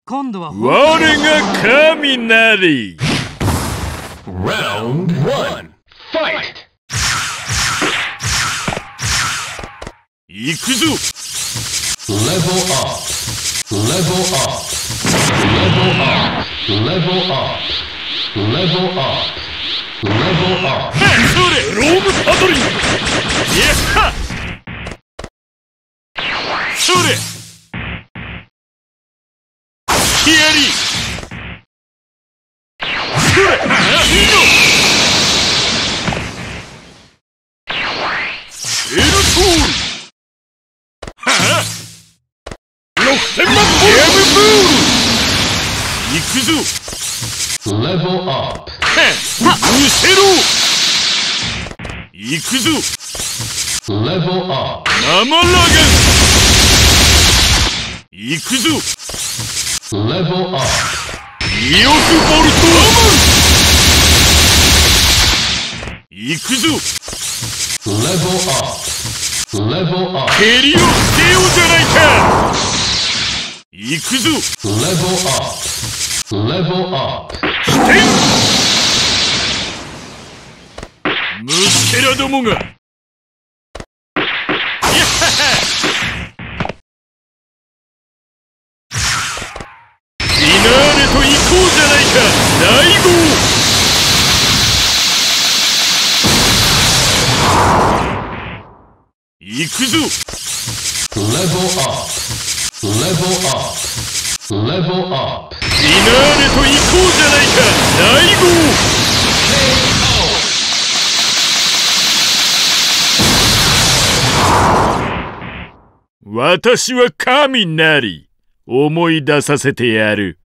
今度は我が神なり。 Round 1 Fight! 行くぞ。 Level up! Level up! Level up! Level up! Level up! Level up! それロームパドリング。イエッハ。それヒアリ。それいいの。エルトール。はあ6000万ボルト。ゲームブール。行くぞ。 Level up! うせろ。行くぞ。 Level up! 生ラガン。行くぞ。 Level up! 2億ボルト。行くぞ。 Level up! Level up! 蹴りを捨てようじゃないか。行くぞ。 Level up! Level up! 起点。虫けらどもが。やっはは。フィナーレと行こうじゃないか。大号。行くぞ。 Level up! Level up! Level up! フィナーレと行こうじゃないか。大号。私は神なり。思い出させてやる。